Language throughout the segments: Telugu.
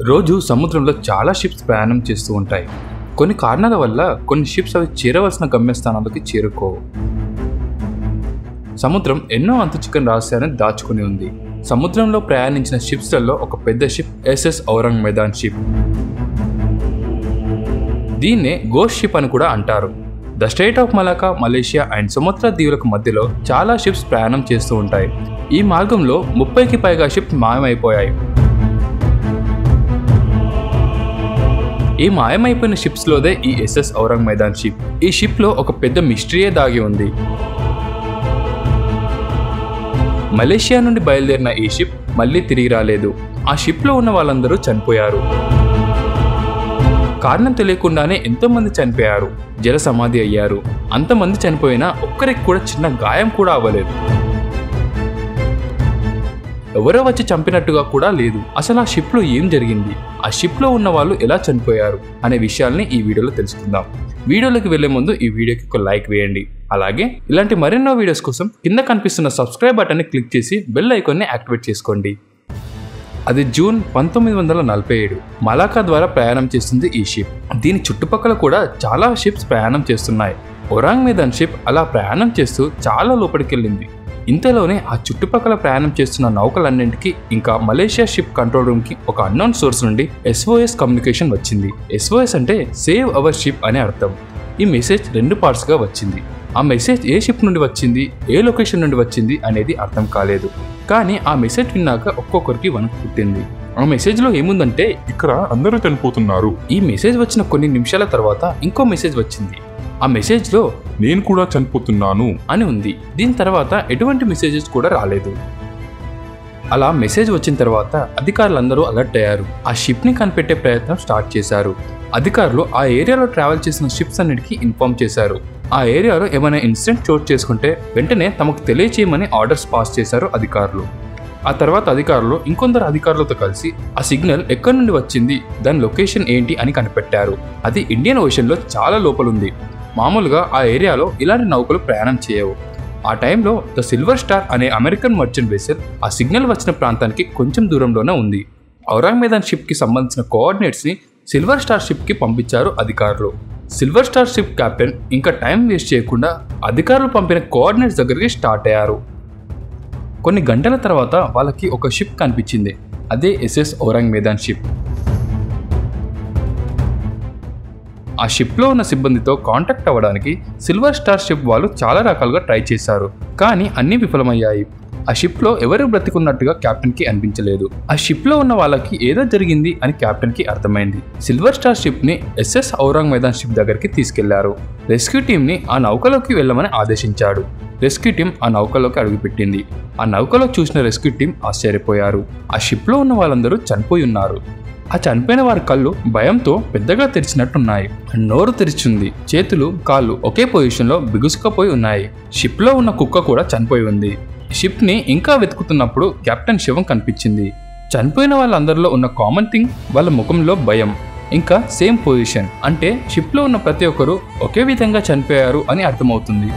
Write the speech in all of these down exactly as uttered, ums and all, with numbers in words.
రోజు సముద్రంలో చాలా షిప్స్ ప్రయాణం చేస్తూ ఉంటాయి. కొన్ని కారణాల వల్ల కొన్ని షిప్స్ అవి చేరవలసిన గమ్యస్థానాలకి చేరుకోవు. సముద్రం ఎన్నో అంతుచిక్కని రహస్యాన్ని దాచుకుని ఉంది. సముద్రంలో ప్రయాణించిన షిప్స్లలో ఒక పెద్ద ship SS Ourang Medan ship. దీన్నే గోస్ట్ షిప్ అని కూడా అంటారు. The strait of Malacca, Malaysia and Sumatra దీవులకు మధ్యలో చాలా షిప్స్ ప్రయాణం చేస్తూ ఉంటాయి. ఈ మార్గంలో ముప్పైకి పైగా షిప్స్ మాయమైపోయాయి. ఈ మాయమైపోయిన షిప్స్ లోదే ఈ ఎస్ఎస్ ఔరంగ్ మేదాన్ షిప్. ఈ షిప్ లో ఒక పెద్ద మిస్టరీయే దాగి ఉంది. మలేషియా నుండి బయలుదేరిన ఈ షిప్ మళ్ళీ తిరిగి రాలేదు. ఆ షిప్ లో ఉన్న వాళ్ళందరూ చనిపోయారు. కారణం తెలియకుండానే ఎంతో మంది చనిపోయారు, జల సమాధి అయ్యారు. అంతమంది చనిపోయినా ఒక్కరికి కూడా చిన్న గాయం కూడా అవ్వలేదు. ఎవరో వచ్చి చంపినట్టుగా కూడా లేదు. అసలు ఆ షిప్ లో ఏం జరిగింది, ఆ షిప్ లో ఉన్న వాళ్ళు ఎలా చనిపోయారు అనే విషయాల్ని ఈ వీడియోలో తెలుసుకుందాం. వీడియోలోకి వెళ్లే ముందు ఈ వీడియోకి ఒక లైక్ వేయండి. అలాగే ఇలాంటి మరెన్నో వీడియోస్ కోసం కింద కనిపిస్తున్న సబ్స్క్రైబ్ బటన్ ని క్లిక్ చేసి బెల్ ఐకాన్ ని యాక్టివేట్ చేసుకోండి. అది జూన్ పంతొమ్మిది వందల నలభై ఏడు మలాకా ద్వారా ప్రయాణం చేస్తుంది ఈ షిప్. దీని చుట్టుపక్కల కూడా చాలా షిప్స్ ప్రయాణం చేస్తున్నాయి. ఔరంగ్ మేదాన్ షిప్ అలా ప్రయాణం చేస్తూ చాలా లోపలికెళ్ళింది. ఇంతలోనే ఆ చుట్టుపక్కల ప్రయాణం చేస్తున్న నౌకలన్నింటికి ఇంకా మలేషియా షిప్ కంట్రోల్ రూమ్ కి ఒక అన్నోన్ సోర్స్ నుండి ఎస్ఓఎస్ కమ్యూనికేషన్ వచ్చింది. ఎస్ఓఎస్ అంటే సేవ్ అవర్ షిప్ అనే అర్థం. ఈ మెసేజ్ రెండు పార్ట్స్ గా వచ్చింది. ఆ మెసేజ్ ఏ షిప్ నుండి వచ్చింది, ఏ లొకేషన్ నుండి వచ్చింది అనేది అర్థం కాలేదు. కానీ ఆ మెసేజ్ విన్నాక ఒక్కొక్కరికి వణుకు పుట్టింది. ఆ మెసేజ్ లో ఏముందంటే, ఇక్కడ అందరూ చనిపోతున్నారు. ఈ మెసేజ్ వచ్చిన కొన్ని నిమిషాల తర్వాత ఇంకో మెసేజ్ వచ్చింది. ఆ మెసేజ్ లో నేను కూడా చనిపోతున్నాను అని ఉంది. దీని తర్వాత ఎటువంటి మెసేజెస్ కూడా రాలేదు. అలా మెసేజ్ వచ్చిన తర్వాత అధికారులందరూ అలర్ట్ అయ్యారు. ఆ షిప్ ని కనిపెట్టే ప్రయత్నం స్టార్ట్ చేశారు. అధికారులు ఆ ఏరియాలో ట్రావెల్ చేసిన షిప్స్ అన్నిటికీ ఇన్ఫార్మ్ చేశారు. ఆ ఏరియాలో ఏమైనా ఇన్సిడెంట్ చోటు చేసుకుంటే వెంటనే తమకు తెలియచేయమని ఆర్డర్స్ పాస్ చేశారు అధికారులు. ఆ తర్వాత అధికారులు ఇంకొందరు అధికారులతో కలిసి ఆ సిగ్నల్ ఎక్కడి నుండి వచ్చింది, దాని లొకేషన్ ఏంటి అని కనిపెట్టారు. అది ఇండియన్ ఓషన్ లో చాలా లోపలుంది. మామూలుగా ఆ ఏరియాలో ఇలాంటి నౌకలు ప్రయాణం చేయవు. ఆ టైంలో ద సిల్వర్ స్టార్ అనే అమెరికన్ మర్చెంట్ వెసెల్ ఆ సిగ్నల్ వచ్చిన ప్రాంతానికి కొంచెం దూరంలోనే ఉంది. ఔరంగ్ మేదాన్ షిప్ కి సంబంధించిన కోఆర్డినేట్స్ ని సిల్వర్ స్టార్ షిప్ కి పంపించారు అధికారులు. సిల్వర్ స్టార్ షిప్ కెప్టెన్ ఇంకా టైం వేస్ట్ చేయకుండా అధికారులు పంపిన కోఆర్డినేట్స్ దగ్గరికి స్టార్ట్ అయ్యారు. కొన్ని గంటల తర్వాత వాళ్ళకి ఒక షిప్ కనిపించింది. అదే ఎస్ఎస్ ఔరంగ్ మేదాన్ షిప్. ఆ షిప్లో ఉన్న సిబ్బందితో కాంటాక్ట్ అవ్వడానికి సిల్వర్ స్టార్ షిప్ వాళ్ళు చాలా రకాలుగా ట్రై చేశారు, కానీ అన్నీ విఫలమయ్యాయి. ఆ షిప్లో ఎవరు బ్రతికున్నట్టుగా కెప్టెన్కి అనిపించలేదు. ఆ షిప్లో ఉన్న వాళ్ళకి ఏదో జరిగింది అని కెప్టెన్కి అర్థమైంది. సిల్వర్ స్టార్ షిప్ని ఎస్ఎస్ ఔరంగ్ మేదాన్ షిప్ దగ్గరికి తీసుకెళ్లారు. రెస్క్యూ టీంని ఆ నౌకలోకి వెళ్ళమని ఆదేశించాడు. రెస్క్యూ టీం ఆ నౌకలోకి అడుగుపెట్టింది. ఆ నౌకలో చూసిన రెస్క్యూ టీం ఆశ్చర్యపోయారు. ఆ షిప్లో ఉన్న వాళ్ళందరూ చనిపోయి ఉన్నారు. ఆ చనిపోయిన వారి కళ్ళు భయంతో పెద్దగా తెరిచినట్టున్నాయి. నోరు తెరిచింది. చేతులు, కాళ్ళు ఒకే పొజిషన్ లో బిగుసుకపోయి ఉన్నాయి. షిప్ లో ఉన్న కుక్క కూడా చనిపోయి ఉంది. షిప్ ని ఇంకా వెతుకుతున్నప్పుడు కెప్టెన్ శవం కనిపించింది. చనిపోయిన వాళ్ళందరిలో ఉన్న కామన్ థింగ్ వాళ్ళ ముఖంలో భయం, ఇంకా సేమ్ పొజిషన్. అంటే షిప్ లో ఉన్న ప్రతి ఒక్కరు ఒకే విధంగా చనిపోయారు అని అర్థమవుతుంది.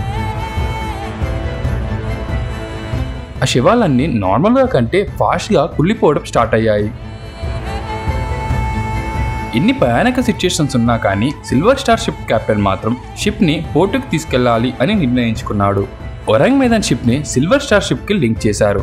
ఆ శవాలన్నీ నార్మల్ గా కంటే ఫాస్ట్ గా కుళ్ళిపోవడం స్టార్ట్ అయ్యాయి. ఇన్ని భయానక సిచ్యుయేషన్స్ ఉన్నా కానీ సిల్వర్ స్టార్ షిప్ కెప్టెన్ మాత్రం షిప్ ని పోర్టుకు తీసుకెళ్లాలి అని నిర్ణయించుకున్నాడు. ఔరంగ్ మేదాన్ షిప్ ని సిల్వర్ స్టార్ షిప్ కి లింక్ చేశారు.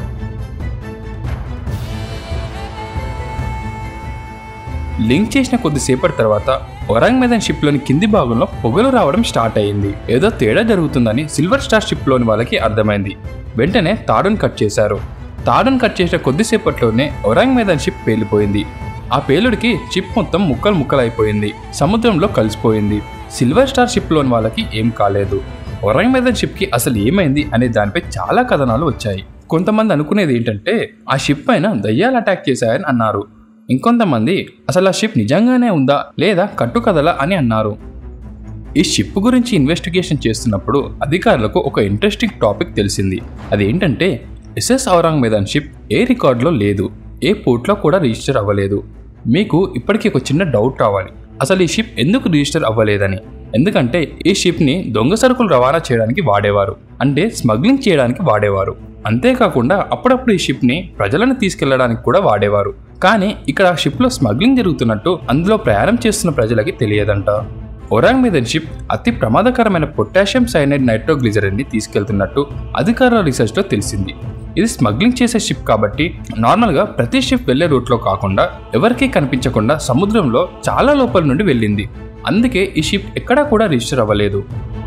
లింక్ చేసిన కొద్దిసేపటి తర్వాత ఔరంగ్ మేదాన్ షిప్ లోని కింది భాగంలో పొగలు రావడం స్టార్ట్ అయ్యింది. ఏదో తేడా జరుగుతుందని సిల్వర్ స్టార్ షిప్ లోని వాళ్ళకి అర్థమైంది. వెంటనే తాడును కట్ చేశారు. తాడును కట్ చేసిన కొద్దిసేపట్లోనే ఔరంగ్ మేదాన్ షిప్ పేలిపోయింది. ఆ పేలుడికి షిప్ మొత్తం ముక్కలు ముక్కలైపోయింది, సముద్రంలో కలిసిపోయింది. సిల్వర్ స్టార్ షిప్ లోని వాళ్ళకి ఏం కాలేదు. ఔరంగ్ మేదాన్ షిప్ కి అసలు ఏమైంది అనే దానిపై చాలా కథనాలు వచ్చాయి. కొంతమంది అనుకునేది ఏంటంటే ఆ షిప్ పైన దయ్యాలు అటాక్ చేశాయని అన్నారు. ఇంకొంతమంది అసలు ఆ షిప్ నిజంగానే ఉందా లేదా కట్టుకథలా అని అన్నారు. ఈ షిప్ గురించి ఇన్వెస్టిగేషన్ చేస్తున్నప్పుడు అధికారులకు ఒక ఇంట్రెస్టింగ్ టాపిక్ తెలిసింది. అదేంటంటే SS Ourang Medan ship A రికార్డులో లేదు, ఏ పోర్ట్లో కూడా రిజిస్టర్ అవ్వలేదు. మీకు ఇప్పటికీ ఒక చిన్న డౌట్ రావాలి, అసలు ఈ షిప్ ఎందుకు రిజిస్టర్ అవ్వలేదని. ఎందుకంటే ఈ షిప్ ని దొంగ సరుకులు రవాణా చేయడానికి వాడేవారు, అంటే స్మగ్లింగ్ చేయడానికి వాడేవారు. అంతేకాకుండా అప్పుడప్పుడు ఈ షిప్ ని ప్రజలను తీసుకెళ్లడానికి కూడా వాడేవారు. కానీ ఇక్కడ షిప్లో స్మగ్లింగ్ జరుగుతున్నట్టు అందులో ప్రయాణం చేస్తున్న ప్రజలకి తెలియదంట. ఒరాంగ్ మెదన్ షిప్ అతి ప్రమాదకరమైన పొటాషియం సైనైడ్ నైట్రోగ్లిజరిన్ ని తీసుకెళ్తున్నట్టు అధికారుల రీసెర్చ్లో తెలిసింది. ఇది స్మగ్లింగ్ చేసే షిప్ కాబట్టి నార్మల్గా ప్రతి షిప్ వెళ్లే రూట్లో కాకుండా ఎవరికీ కనిపించకుండా సముద్రంలో చాలా లోపల నుండి వెళ్ళింది. అందుకే ఈ షిప్ ఎక్కడా కూడా రిజిస్టర్ అవ్వలేదు.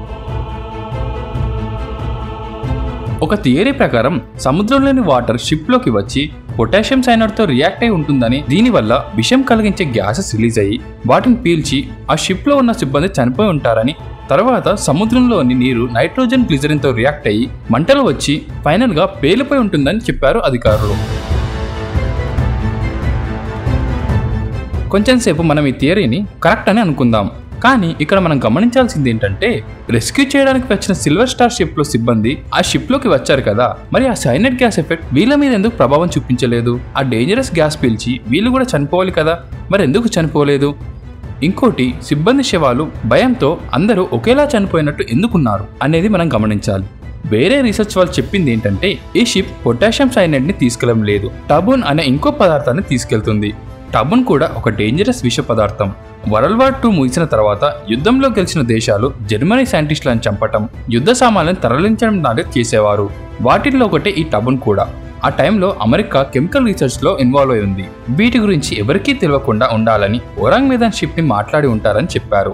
ఒక థియరీ ప్రకారం సముద్రంలోని వాటర్ షిప్లోకి వచ్చి పొటాషియం సైనైడ్తో రియాక్ట్ అయి ఉంటుందని, దీనివల్ల విషం కలిగించే గ్యాసెస్ రిలీజ్ అయ్యి వాటిని పీల్చి ఆ షిప్లో ఉన్న సిబ్బంది చనిపోయి ఉంటారని, తర్వాత సముద్రంలోని నీరు నైట్రోజన్ గ్లిజరిన్తో రియాక్ట్ అయ్యి మంటలు వచ్చి ఫైనల్గా పేలిపోయి ఉంటుందని చెప్పారు అధికారులు. కొంచెంసేపు మనం ఈ థియరీని కరెక్ట్ అని అనుకుందాం. కానీ ఇక్కడ మనం గమనించాల్సింది ఏంటంటే, రెస్క్యూ చేయడానికి వచ్చిన సిల్వర్ స్టార్ షిప్ లో సిబ్బంది ఆ షిప్ లోకి వచ్చారు కదా, మరి ఆ సైనైడ్ గ్యాస్ ఎఫెక్ట్ వీళ్ళ మీద ఎందుకు ప్రభావం చూపించలేదు? ఆ డేంజరస్ గ్యాస్ పీల్చి వీళ్ళు కూడా చనిపోవాలి కదా, మరి ఎందుకు చనిపోలేదు? ఇంకోటి, సిబ్బంది శవాలు భయంతో అందరూ ఒకేలా చనిపోయినట్టు ఎందుకున్నారు అనేది మనం గమనించాలి. వేరే రీసెర్చ్ వాళ్ళు చెప్పింది ఏంటంటే, ఈ షిప్ పొటాషియం సైనైడ్ ని తీసుకెళ్లడం లేదు, టబూన్ అనే ఇంకో పదార్థాన్ని తీసుకెళ్తుంది. టబూన్ కూడా ఒక డేంజరస్ విష పదార్థం. వరల్డ్ వార్ టూ ముగిసిన తర్వాత యుద్ధంలో గెలిచిన దేశాలు జర్మనీ సైంటిస్టులను చంపటం, యుద్ధ సామాన్లను తరలించడం లాంటివి చేసేవారు. వాటిల్లో ఒకటే ఈ టబూన్ కూడా. ఆ టైంలో అమెరికా కెమికల్ రీసెర్చ్ లో ఇన్వాల్వ్ అయి ఉంది. వీటి గురించి ఎవరికీ తెలియకుండా ఉండాలని ఒరాంగ్ మెదన్ షిప్ ని మాట్లాడి ఉంటారని చెప్పారు.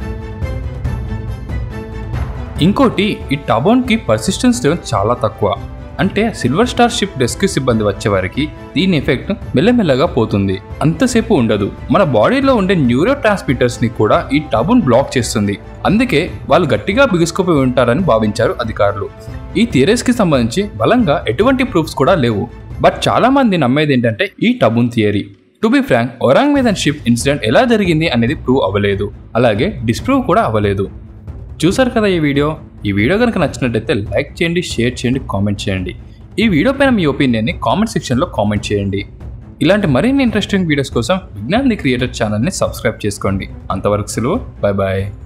ఇంకోటి, ఈ టబూన్ కి పర్సిస్టెన్స్ లెవెల్ చాలా తక్కువ. అంటే సిల్వర్ స్టార్ షిప్ రెస్క్యూ సిబ్బంది వచ్చే వారికి దీని ఎఫెక్ట్ మెల్లమెల్లగా పోతుంది, అంతసేపు ఉండదు. మన బాడీలో ఉండే న్యూరో ట్రాన్స్మిటర్స్ ని కూడా ఈ టబూన్ బ్లాక్ చేస్తుంది. అందుకే వాళ్ళు గట్టిగా బిగుసుకుపోయి ఉంటారని భావించారు అధికారులు. ఈ థియరీస్ కి సంబంధించి బలంగా ఎటువంటి ప్రూఫ్స్ కూడా లేవు. బట్ చాలా మంది నమ్మేది ఏంటంటే ఈ Tabun theory. To be frank, Orang Medan ship incident ఎలా జరిగింది అనేది ప్రూవ్ అవ్వలేదు, అలాగే డిస్ప్రూవ్ కూడా అవ్వలేదు. చూసారు కదా ఈ వీడియో. ఈ వీడియో కనుక నచ్చినట్టయితే లైక్ చేయండి, షేర్ చేయండి, కామెంట్ చేయండి. ఈ వీడియో పైన మీ ఒపీనియన్ని కామెంట్ సెక్షన్లో కామెంట్ చేయండి. ఇలాంటి మరిన్ని ఇంట్రెస్టింగ్ వీడియోస్ కోసం విజ్ఞాన్ ది క్రియేటర్ ఛానల్ని సబ్స్క్రైబ్ చేసుకోండి. అంతవరకు సెలవు, బాయ్ బాయ్.